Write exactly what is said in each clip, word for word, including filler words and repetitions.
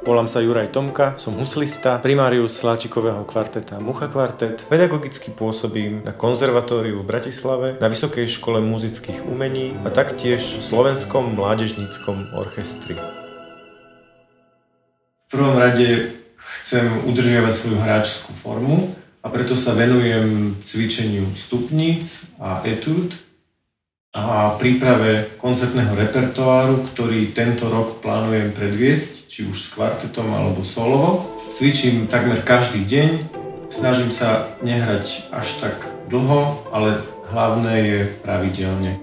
Volám sa Juraj Tomka, som huslista, primárius Sláčikového kvarteta Mucha kvartet. Pedagogicky pôsobím na konzervatóriu v Bratislave, na Vysokej škole muzických umení a taktiež v Slovenskom mládežníckom orchestri. V prvom rade chcem udržiavať svoju hráčskú formu a preto sa venujem cvičeniu stupníc a etúd a príprave koncertného repertoáru, ktorý tento rok plánujem predviesť, či už s kvartetom alebo solovo. Cvičím takmer každý deň, snažím sa nehrať až tak dlho, ale hlavné je pravidelne.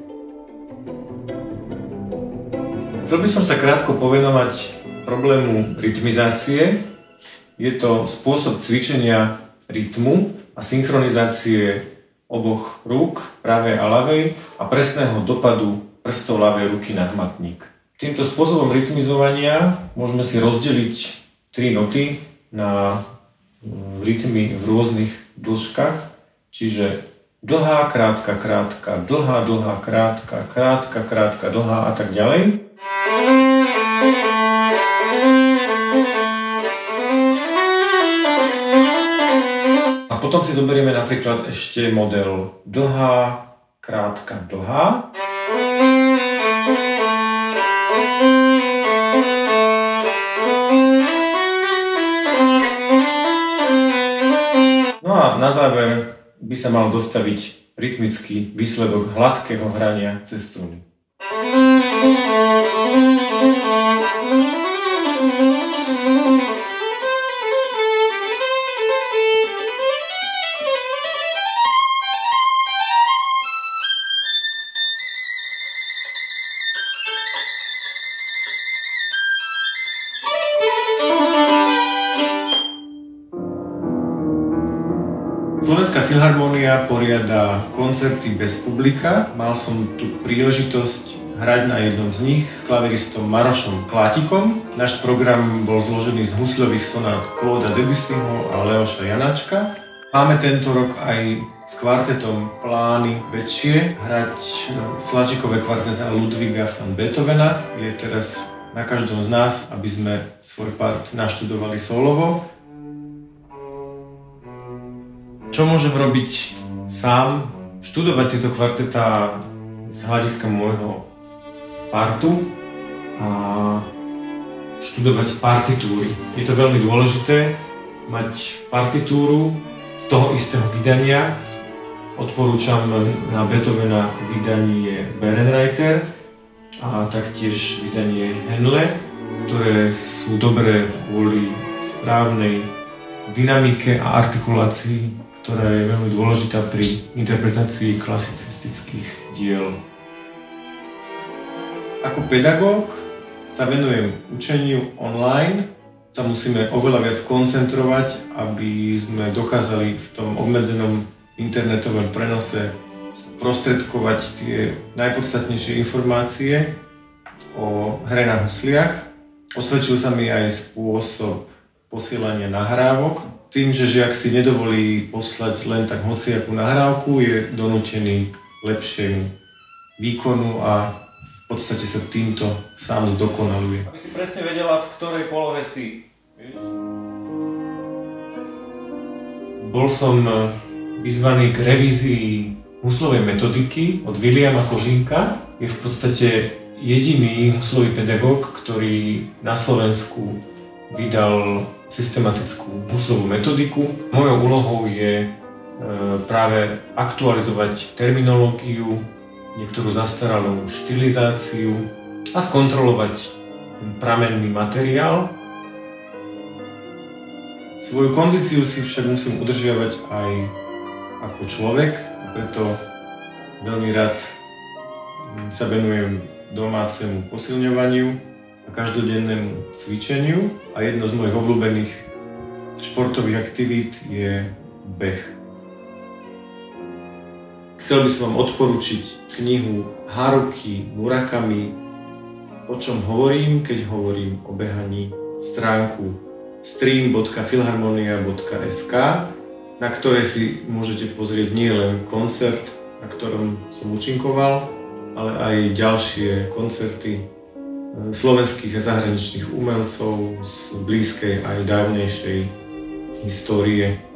Chcel by som sa krátko povenovať problému rytmizácie. Je to spôsob cvičenia rytmu a synchronizácie oboch rúk, pravej a ľavej, a presného dopadu prstov ľavej ruky na hmatník. Týmto spôsobom rytmizovania môžeme si rozdeliť tri noty na rytmy v rôznych dĺžkach, čiže dlhá, krátka, krátka, dlhá, dlhá, krátka, krátka, krátka, dlhá a tak ďalej. A potom si zoberieme napríklad ešte model dlhá, krátka, dlhá. No a na záver by sa mal dostaviť rytmický výsledok hladkého hrania cez struny. Slovenská filharmónia poriada koncerty bez publika. Mal som tu príležitosť hrať na jednom z nich s klaviristom Marošom Klátikom. Náš program bol zložený z husľových sonát Clauda Debussyho a Leoša Janáčka. Máme tento rok aj s kvartetom plány väčšie hrať Sláčikové kvarteta Ludwiga van Beethovena. Je teraz na každom z nás, aby sme svoj part naštudovali solovo. Čo môžem robiť sám? Študovať tieto kvartetá z hľadiska môjho partu a študovať partitúry. Je to veľmi dôležité mať partitúru z toho istého vydania. Odporúčam na Beethovena vydanie Berenreiter a taktiež vydanie Henle, ktoré sú dobré kvôli správnej dynamike a artikulácii, ktorá je veľmi dôležitá pri interpretácii klasicistických diel. Ako pedagóg sa venujem učeniu online, sa musíme oveľa viac koncentrovať, aby sme dokázali v tom obmedzenom internetovom prenose sprostredkovať tie najpodstatnejšie informácie o hre na husliach. Osvedčil sa mi aj spôsob posielania nahrávok. Tým, že žiak si nedovolí poslať len tak hociakú nahrávku, je donútený k lepšiemu výkonu a v podstate sa týmto sám zdokonaluje. Aby si presne vedela, v ktorej polohe si. Vieš? Bol som vyzvaný k revízii huslovej metodiky od Viliama Kožínka. Je v podstate jediný huslový pedagóg, ktorý na Slovensku vydal systematickú huslovú metodiku. Mojou úlohou je e, práve aktualizovať terminológiu, niektorú zastaralú štilizáciu a skontrolovať ten pramenný materiál. Svoju kondíciu si však musím udržiavať aj ako človek, preto veľmi rád sa venujem domácemu posilňovaniu každodennému cvičeniu a jedno z mojich obľúbených športových aktivít je beh. Chcel by som vám odporučiť knihu Haruki Murakami O čom hovorím, keď hovorím o behaní, stránku stream bodka filharmonia bodka es ká, na ktorej si môžete pozrieť nielen koncert, na ktorom som účinkoval, ale aj ďalšie koncerty slovenských a zahraničných umelcov z blízkej aj dávnejšej histórie.